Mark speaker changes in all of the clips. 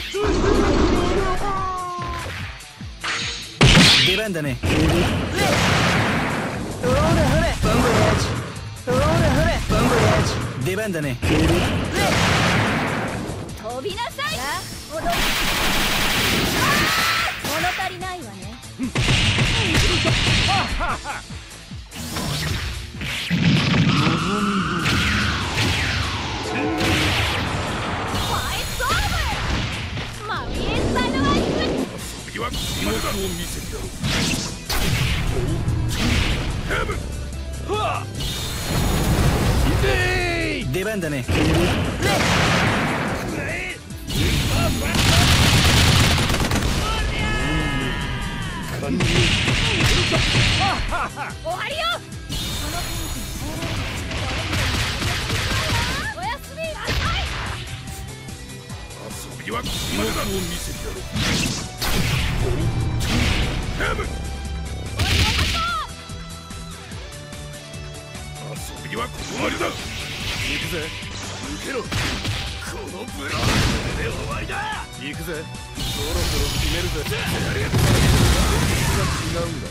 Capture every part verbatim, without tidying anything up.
Speaker 1: 出番だね。出番だね。
Speaker 2: 飛びなさい。踊り物足りないわね。
Speaker 3: 次は気持ちを見せてやろう。
Speaker 1: 出番だね。
Speaker 2: 終わりよ。おやすみなさい。
Speaker 3: 遊びは気持ちを見せてやろう。遊びはここまでだ。行くぜ。受けろ。このブラーで終わりだ。行くぜ。そろそろ決めるぜ。違うんだ。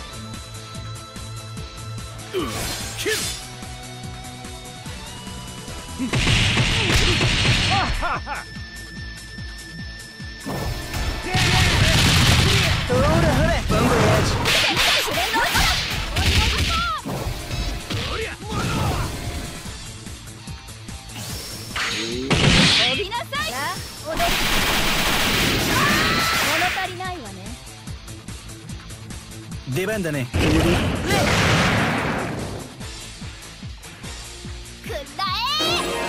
Speaker 3: うっ、キル。はっはっは。
Speaker 1: ほらほら、バンバージ。
Speaker 2: 飛びなさい。踊り物足りないわね。
Speaker 1: 出番だね。
Speaker 2: くらえ。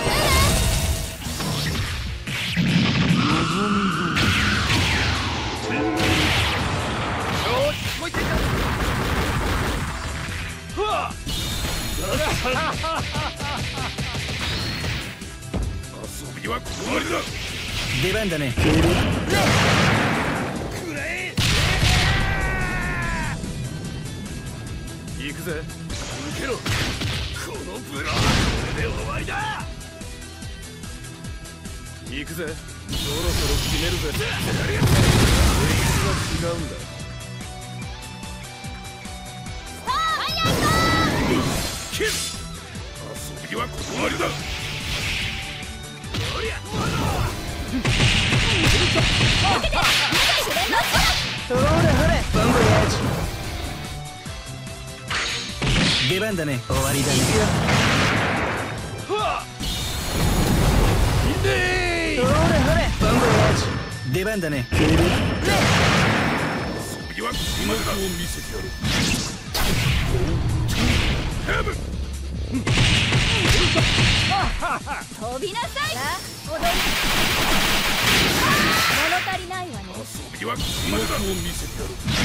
Speaker 3: 遊びはここまでだ。
Speaker 1: 出番だね。
Speaker 3: くらえ。行くぜ。受けろ。このブラーで終わりだ。行くぜ。そろそろ決めるぜ。歴史は違うんだ。キル。遊びはここまでだ。
Speaker 1: ほらほら、バンバージ。出番だね。終わりだね。ほらほら、バンバージ。出番だね。
Speaker 3: 遊びはここまでだ。見せてやろう。
Speaker 2: 飛びなさい。踊り物足りないわね。
Speaker 3: 遊びはここまでだ。見せてやろ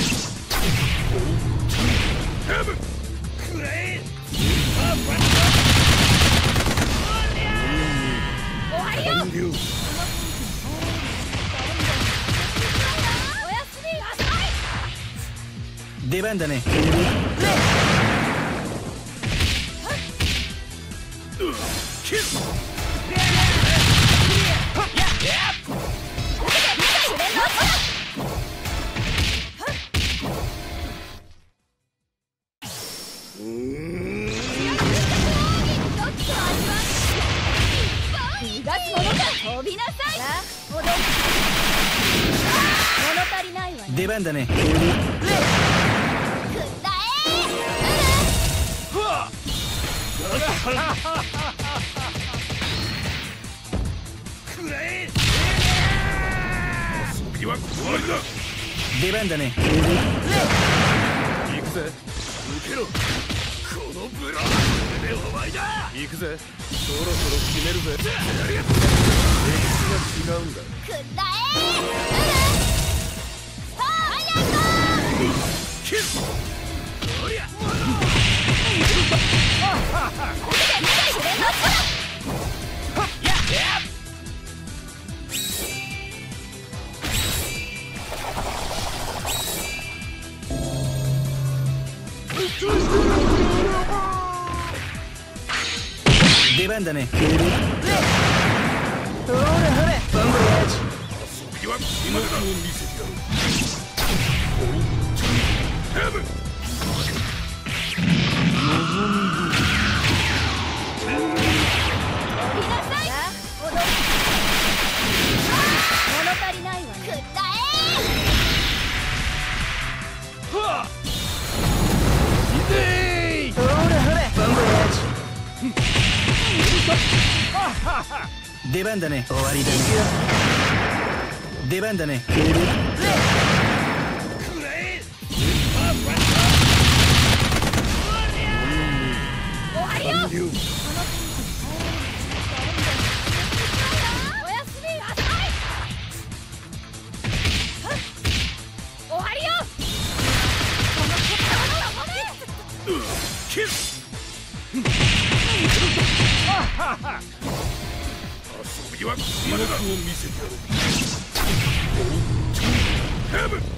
Speaker 3: う。くらえ。
Speaker 2: 終わりよ。
Speaker 3: 完了。
Speaker 2: おやすみなさい。
Speaker 1: 出番だね。
Speaker 3: キル。
Speaker 2: 逃がすものか。飛びなさい。踊り物足りないわね。
Speaker 1: 出番だね。
Speaker 2: くら
Speaker 3: くらえ。遊びはここまでだ。
Speaker 1: 出番だね。
Speaker 3: 行くぜ。受けろ。このブラーで終わりだ。行くぜ。そろそろ決めるぜ。歴史が違うんだ。
Speaker 2: くらえ。
Speaker 3: キル。おりゃ。
Speaker 1: 出番だね。ほらほら、バンバージ。
Speaker 3: はここまでだ。見せてやる。ヘブン。
Speaker 2: 物足りないわね。くった
Speaker 3: はあ。いてー。
Speaker 1: ほらほらバンボヤージ。出番だね。終わりだね。出番だね。くれ。
Speaker 2: 終わりよ。おやすみなさい。終わりよ。
Speaker 3: キス。遊びはここまでだ。を見せてやる。ヘブン。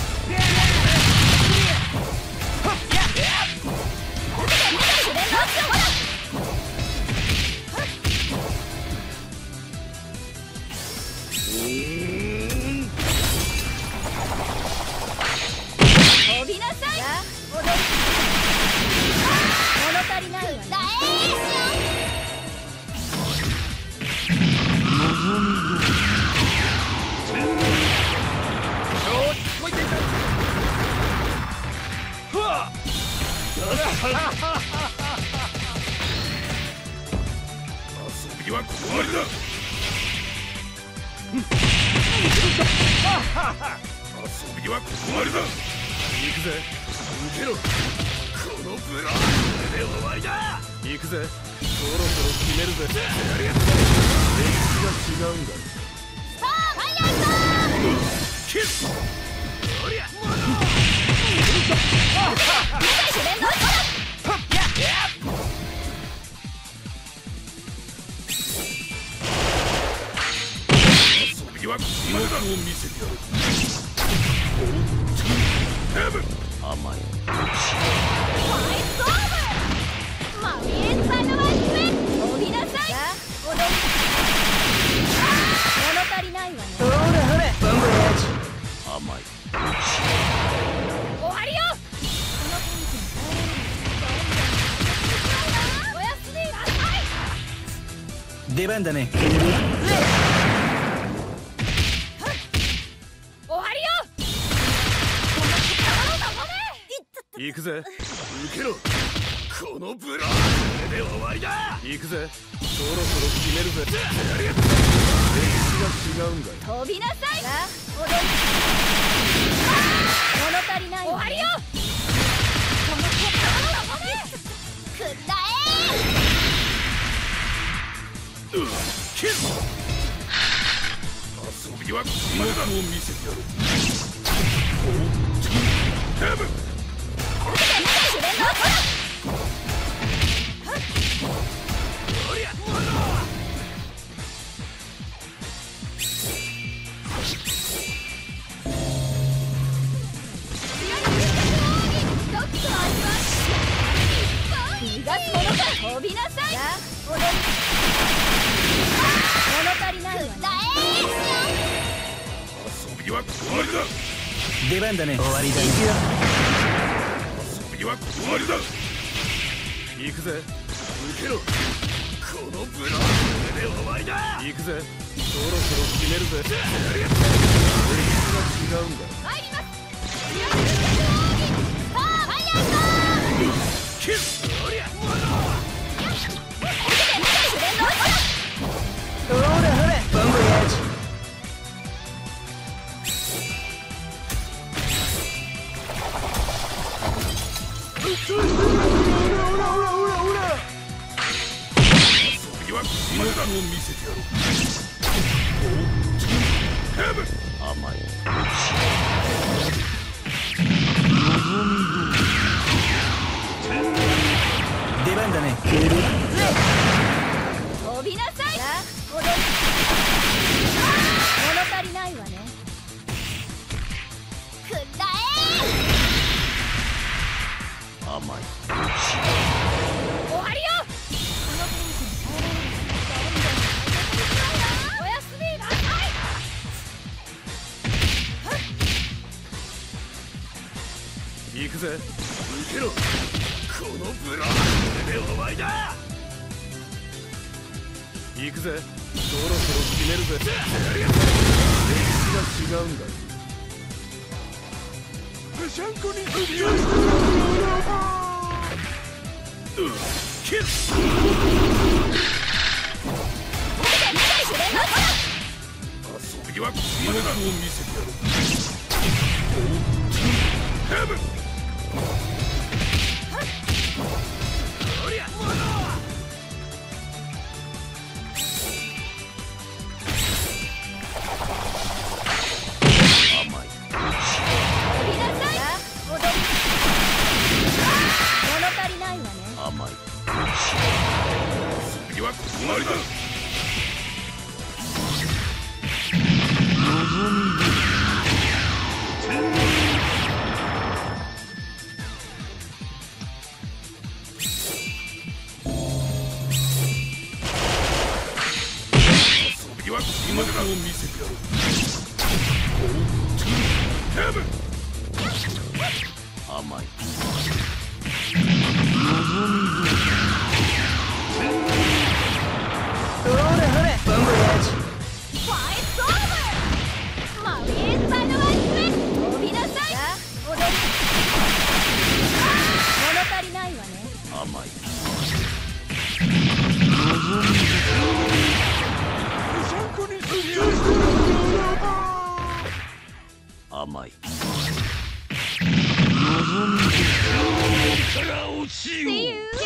Speaker 2: 飛びなさい。物足りないわね。
Speaker 3: 遊びはここまでだ。遊びはここまでだ。行くぜ。受けろ。このブラこれで終わりだ。行くぜ。そろそろ決めるぜ。歴史が違うんだ。
Speaker 2: さあファイヤー
Speaker 3: キス。おりゃ。遊びはここまでだ。を見せてやる。ヘブン。甘い。
Speaker 2: マミエンサイドワイス飛びなさい。物足りないわね。
Speaker 1: ほらほらバンボヤージ。
Speaker 3: 甘い。
Speaker 2: 終わりよ。おやすみなさい。
Speaker 1: 出番だね。
Speaker 2: 終わりよ。
Speaker 3: 行くぜ。受けろ。このブラこれで終わりだ。行くぜ。そろそろ決めるぜ。歴史が違うんだよ。
Speaker 2: 飛びなさい。物足りない。終わりよ。くったえ。
Speaker 3: キス。遊びはここまでだ。を見せてやる。ヘブン。
Speaker 2: 飛びなさい。物足りないわね。
Speaker 3: 遊びはここまでだ。
Speaker 1: 出番だね。終わりだ。
Speaker 3: 遊びはここまでだ。行くぜ。受けろ。このブラこれで終わりだ。行くぜ。そろそろ決めるぜ。歴史が違うんだ。
Speaker 2: 参ります。さあファイヤー
Speaker 3: キス。おりゃ。
Speaker 1: ほらほらバンボヤージ。
Speaker 3: 遊びはここまでだ。を見せてやろう。ヘブン。甘い。
Speaker 1: 出番だね。
Speaker 2: 飛びなさい。物足りないわね。くったえ。
Speaker 3: 甘い。
Speaker 2: 終わりよ。おやすみなさい。
Speaker 3: ぜ受けろ。このブラこれで終わりだ。行くぜ。そろそろ決めるぜ。歴史が違うんだ。ブシャンコに首をキッ遊びはここまでだ。を見せてやる。ヘブンおりゃ甘い。次はここまでだ。次はここまでだ。を見せてやる。ヘブン甘い。甘い。から落ちよう。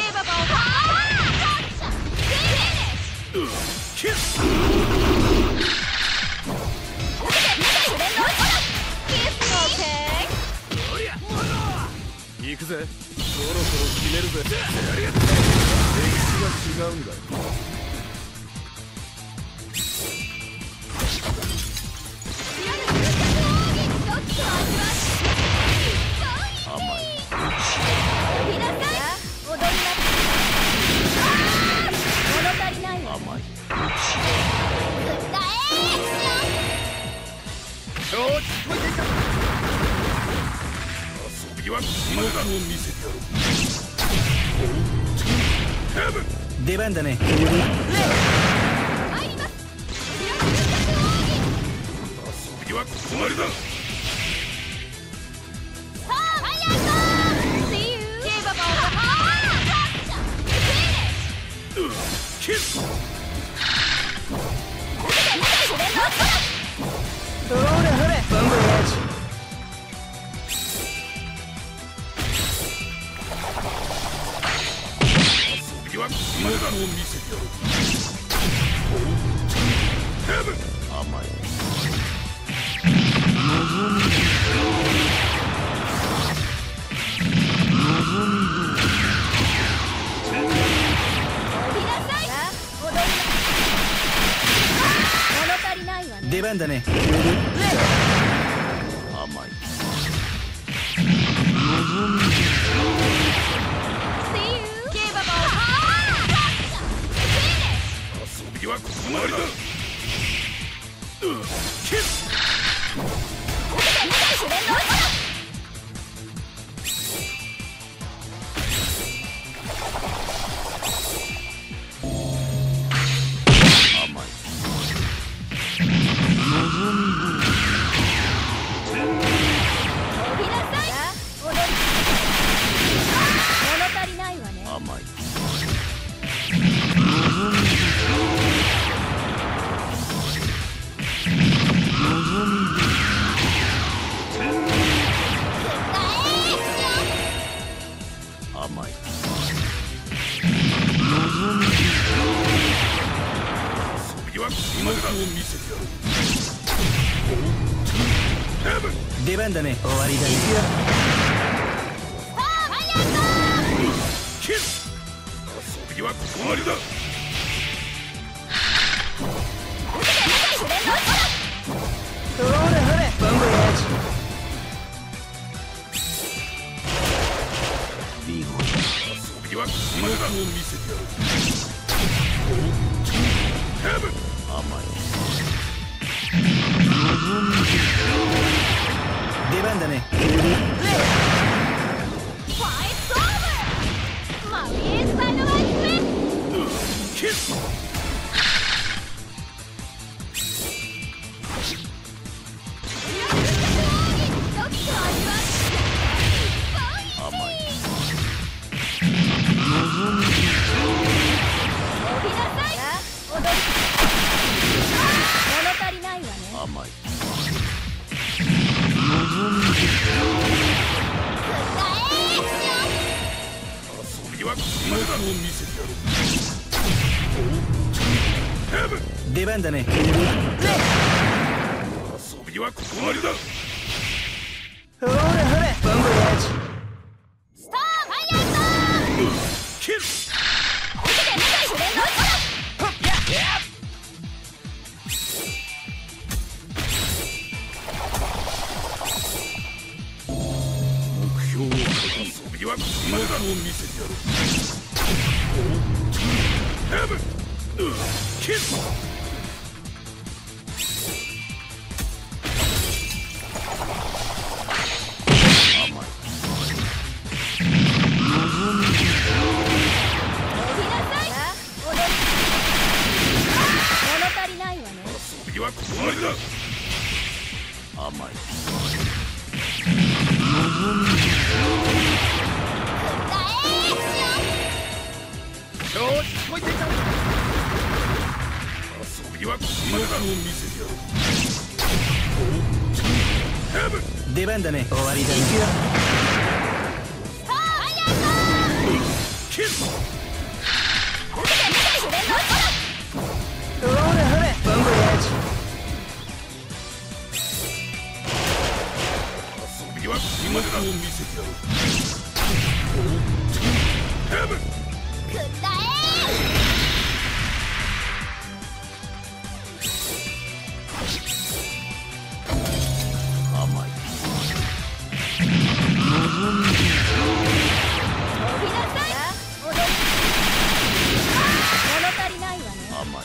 Speaker 3: キス。行くぜ。そろそろ決めるぜ。歴史が違うんだ。甘い。甘い。遊びはここまでだ。を見せてやる。ヘブン
Speaker 1: 出番だね。
Speaker 3: 遊びはここまでだ。キス。遊びはここまでだ。を見せてやる。ヘブン甘い。
Speaker 1: 出番だね。
Speaker 3: 甘い。遊びはここまでだ。キス。甘い。甘い。甘い。遊びはここまでだ。を見せてやる。ヘブン
Speaker 1: 出番だね。終わりだね。
Speaker 3: キス。遊びはここまでだ。見事。遊びはここまでだ。を見せてやる。ヘブン甘い。
Speaker 1: 出番だね。
Speaker 3: キル
Speaker 1: 出番だね。
Speaker 3: 遊びはここまでだ。
Speaker 1: ほらほら、ボンボヤージ。
Speaker 2: スターファイヤーストーン
Speaker 3: キル
Speaker 2: 奥で目が触れんの
Speaker 3: 目標を遊びはここまでだ。を見せてやろう。ヘブンキル遊びはここまでだ。甘いよし、もう一回だ。遊びはここまでだ。を見せてやろう。ヘブン
Speaker 1: 出番だね。終わりだね。
Speaker 3: キル
Speaker 1: ほらほら、ボンボヤージ。
Speaker 3: 遊びはここまでだ。を見せてやろう。ヘブン甘い甘い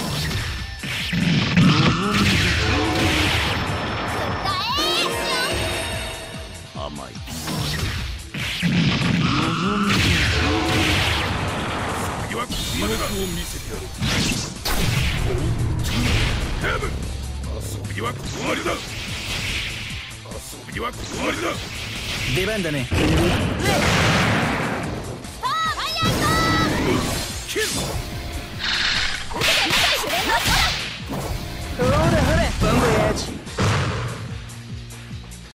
Speaker 3: 甘い次はここまでだ。を見せてやろう。ヘブン遊びはここまでだ。遊びはここまでだ。
Speaker 1: 出番だね。
Speaker 3: キル